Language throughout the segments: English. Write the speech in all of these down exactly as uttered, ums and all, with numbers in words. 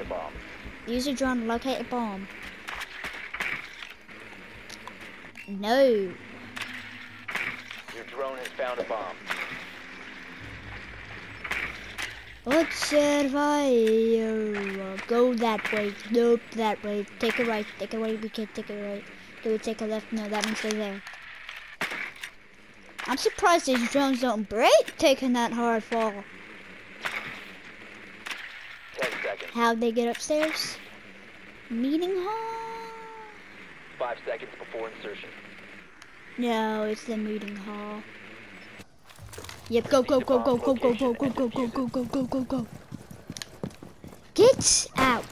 bomb. Use your drone to locate a bomb. No. Your drone has found a bomb. Let's survive. Go that way. Nope, that way. Take a right. Take a right. We can't take a right. Do we take a left? No, that means they're there. I'm surprised these drones don't break taking that hard fall. Ten seconds. How'd they get upstairs? Meeting hall? Five seconds before insertion. No, it's the meeting hall. Yep, go, go, go, go, go, go, go, go, go, go, go, go, go, go, go. Get out.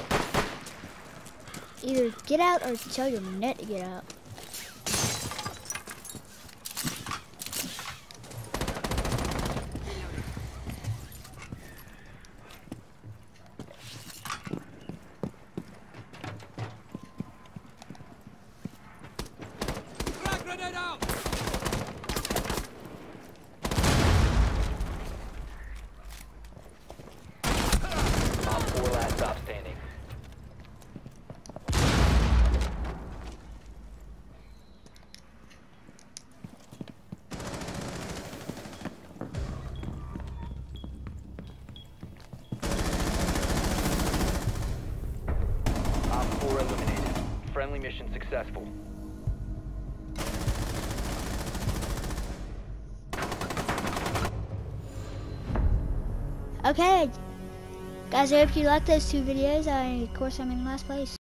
Either get out or tell your net to get out. Stop standing. Op four eliminated. Friendly mission successful. Okay. Guys, I hope you liked those two videos. I, of course, I'm in last place.